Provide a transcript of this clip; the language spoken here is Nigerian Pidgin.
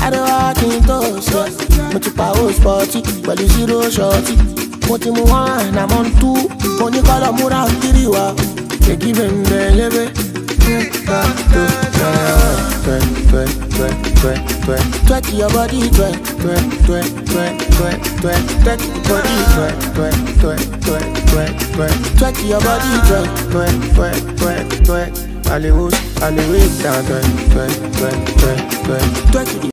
Ariwa kí n tó ṣe, mo ti pa ó spọ́tì pẹ̀lú zero shorty. Mo ti mú one, I'm on two, mo ní kọ́lọ̀ múra kiri wa. Ègí bẹ̀m̀bẹ̀ lébé. Twe to your body, twe to your body, twe. Allez, allez, down, twe.